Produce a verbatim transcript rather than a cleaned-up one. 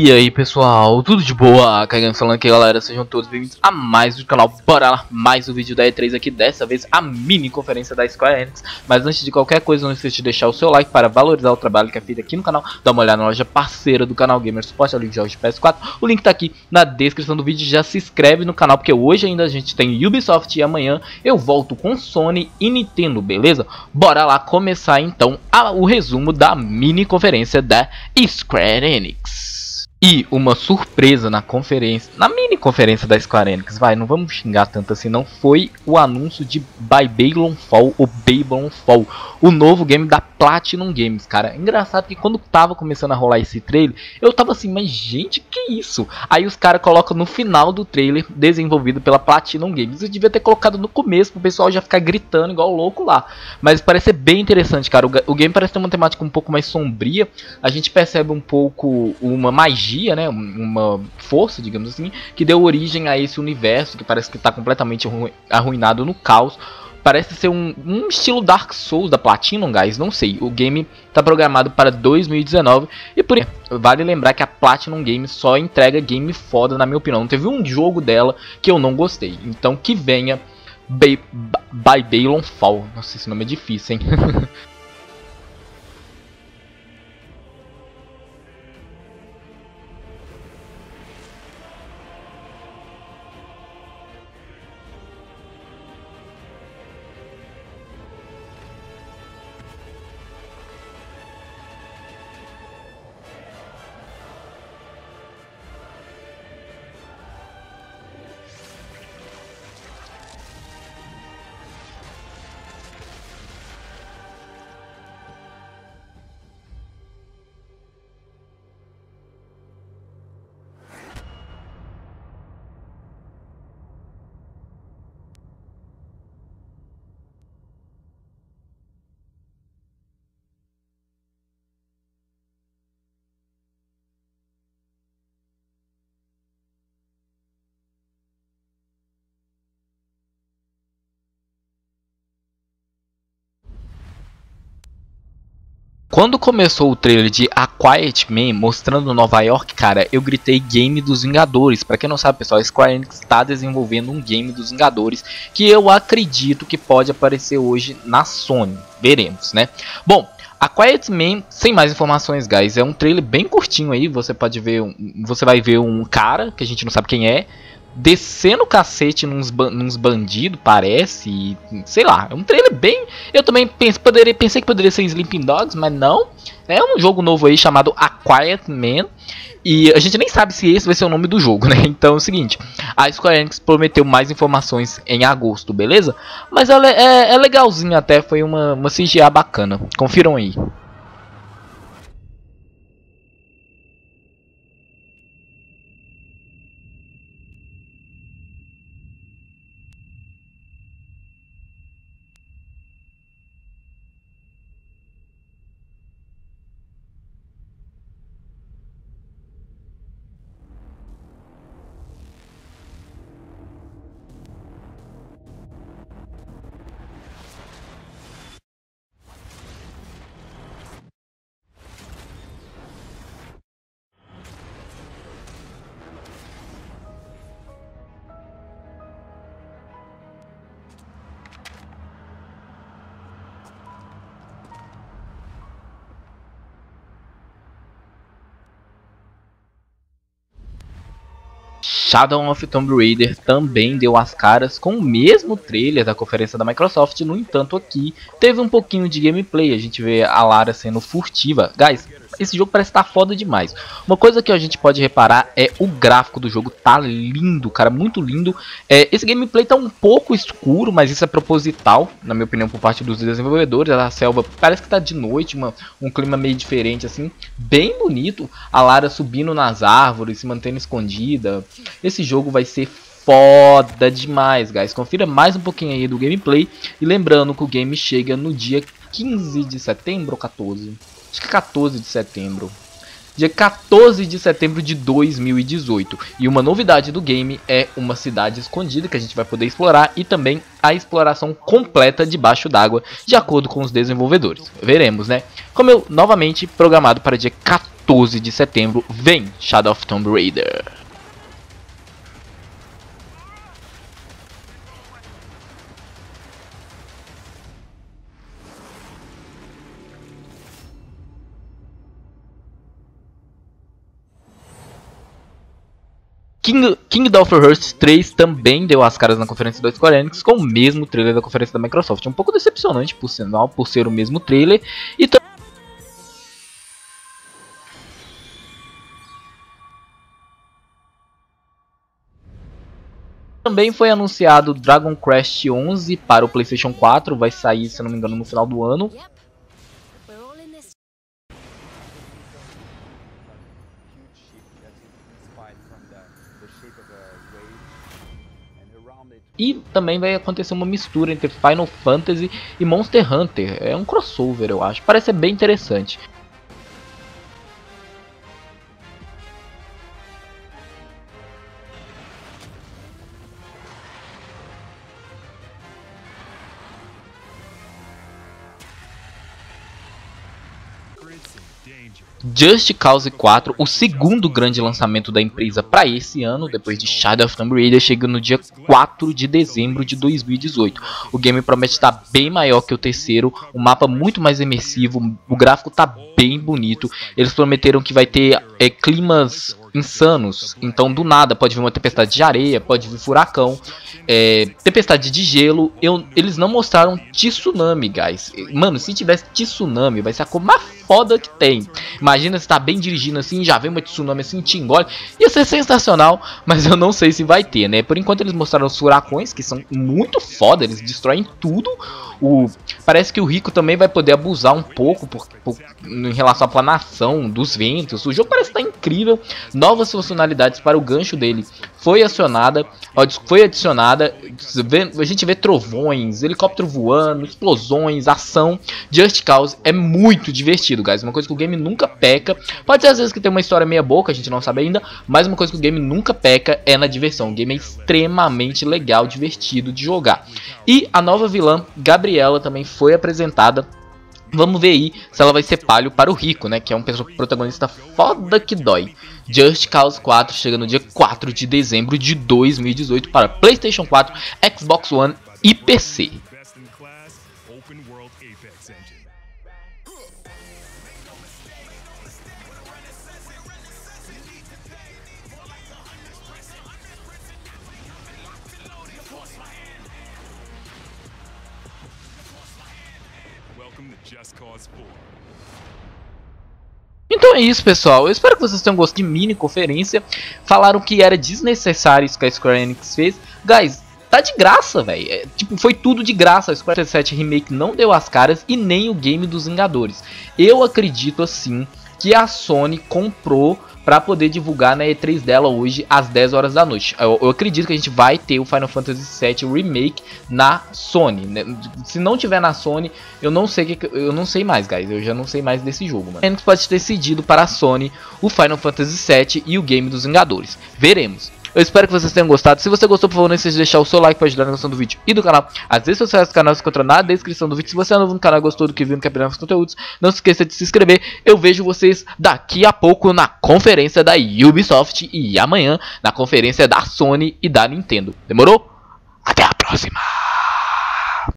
E aí pessoal, tudo de boa? Cagando falando aqui galera, sejam todos bem-vindos a mais um canal. Bora lá, mais um vídeo da E três aqui, dessa vez a mini conferência da Square Enix. Mas antes de qualquer coisa, não esqueça de deixar o seu like para valorizar o trabalho que é feito aqui no canal. Dá uma olhada na loja parceira do canal Gamer Suporte, ali de jogos de P S quatro. O link tá aqui na descrição do vídeo, já se inscreve no canal, porque hoje ainda a gente tem Ubisoft e amanhã eu volto com Sony e Nintendo, beleza? Bora lá começar então a, o resumo da mini conferência da Square Enix. E uma surpresa na conferência, na mini conferência da Square Enix, vai, não vamos xingar tanto assim, não, foi o anúncio de Babylon Fall, ou Babylon Fall, o novo game da Platinum Games, cara. Engraçado que quando tava começando a rolar esse trailer, eu tava assim, mas gente, que isso? Aí os caras colocam no final do trailer, desenvolvido pela Platinum Games. Eu devia ter colocado no começo, pro pessoal já ficar gritando igual louco lá. Mas parece ser bem interessante, cara. O, o game parece ter uma temática um pouco mais sombria, a gente percebe um pouco uma magia, né, uma força, digamos assim, que deu origem a esse universo que parece que está completamente arruinado no caos. Parece ser um, um estilo Dark Souls da Platinum, guys, não sei. O game está programado para dois mil e dezenove e por isso vale lembrar que a Platinum Games só entrega game foda, na minha opinião. Não teve um jogo dela que eu não gostei. Então que venha Babylon Fall. Nossa, esse nome é difícil, hein? Quando começou o trailer de A Quiet Man mostrando Nova York, cara, eu gritei game dos Vingadores. Pra quem não sabe, pessoal, a Square Enix está desenvolvendo um game dos Vingadores que eu acredito que pode aparecer hoje na Sony. Veremos, né? Bom, A Quiet Man, sem mais informações, guys, é um trailer bem curtinho aí. Você pode ver, um, você vai ver um cara que a gente não sabe quem é, descendo o cacete nos, ba nos bandidos, parece, e, sei lá, é um trailer bem... Eu também pense, poderia, pensei que poderia ser Sleeping Dogs, mas não. É um jogo novo aí chamado A Quiet Man, e a gente nem sabe se esse vai ser o nome do jogo, né? Então é o seguinte, a Square Enix prometeu mais informações em agosto, beleza? Mas ela é, é legalzinha até, foi uma, uma C G A bacana, confiram aí. Shadow of Tomb Raider também deu as caras com o mesmo trailer da conferência da Microsoft. No entanto, aqui teve um pouquinho de gameplay. A gente vê a Lara sendo furtiva. Guys, esse jogo parece estar foda demais. Uma coisa que a gente pode reparar é o gráfico do jogo. Tá lindo, cara, muito lindo. É, esse gameplay tá um pouco escuro, mas isso é proposital, na minha opinião, por parte dos desenvolvedores. A selva parece que tá de noite, uma, um clima meio diferente assim, bem bonito. A Lara subindo nas árvores, se mantendo escondida. Esse jogo vai ser foda demais, guys. Confira mais um pouquinho aí do gameplay. E lembrando que o game chega no dia quinze de setembro ou quatorze? Acho que quatorze de setembro. Dia quatorze de setembro de dois mil e dezoito. E uma novidade do game é uma cidade escondida que a gente vai poder explorar. E também a exploração completa debaixo d'água, de acordo com os desenvolvedores. Veremos, né? Como eu, novamente, programado para dia quatorze quatorze de setembro, vem Shadow of Tomb Raider. King, Kingdom Hearts três também deu as caras na conferência da Square Enix com o mesmo trailer da conferência da Microsoft. Um pouco decepcionante, por sinal, por ser o mesmo trailer. E também foi anunciado Dragon Quest onze para o PlayStation quatro. Vai sair, se não me engano, no final do ano. E também vai acontecer uma mistura entre Final Fantasy e Monster Hunter. É um crossover, eu acho. Parece ser bem interessante. Just Cause quatro, o segundo grande lançamento da empresa para esse ano, depois de Shadow of Tomb Raider, chega no dia quatro de dezembro de dois mil e dezoito. O game promete estar bem maior que o terceiro, um mapa muito mais imersivo, o gráfico tá bem bonito. Eles prometeram que vai ter é, climas insanos, então do nada pode vir uma tempestade de areia, pode vir furacão, é, tempestade de gelo. Eu, eles não mostraram tsunami, guys. Mano, se tivesse tsunami, vai ser a coisa mais foda que tem. Imagina você tá bem dirigindo assim, já vem uma tsunami assim, te engole. Ia ser sensacional, mas eu não sei se vai ter, né? Por enquanto eles mostraram os furacões, que são muito foda, eles destroem tudo. O, parece que o Rico também vai poder abusar um pouco por, por, em relação à planação dos ventos. O jogo parece estar incrível. Novas funcionalidades para o gancho dele foi acionada, foi adicionada. A gente vê trovões, helicóptero voando, explosões, ação. Just Cause é muito divertido, guys. Uma coisa que o game nunca peca. Pode ser às vezes que tem uma história meia boca, a gente não sabe ainda, mas uma coisa que o game nunca peca é na diversão. O game é extremamente legal, divertido de jogar. E a nova vilã, Gabriela, também foi apresentada. Vamos ver aí se ela vai ser palho para o Rico, né? Que é um protagonista foda que dói. Just Cause quatro chega no dia quatro de dezembro de dois mil e dezoito para PlayStation quatro, Xbox One e P C. Então é isso, pessoal. Eu espero que vocês tenham gostado de mini conferência. Falaram que era desnecessário isso que a Square Enix fez. Guys, tá de graça, velho. É, tipo, foi tudo de graça. A Square sete Remake não deu as caras e nem o game dos Vingadores. Eu acredito, assim, que a Sony comprou pra poder divulgar na E três dela hoje às dez horas da noite. Eu, eu acredito que a gente vai ter o Final Fantasy sete Remake na Sony, né? Se não tiver na Sony, eu não sei que eu não sei mais, guys. Eu já não sei mais desse jogo, mano. A gente pode ter decidido para a Sony o Final Fantasy sete e o game dos Vingadores. Veremos. Eu espero que vocês tenham gostado. Se você gostou, por favor, não esqueça de deixar o seu like para ajudar na questão do vídeo e do canal. As redes sociais do canal se encontram na descrição do vídeo. Se você é novo no canal e gostou do que viu no Capitão dos Conteúdos, não se esqueça de se inscrever. Eu vejo vocês daqui a pouco na conferência da Ubisoft e amanhã na conferência da Sony e da Nintendo. Demorou? Até a próxima!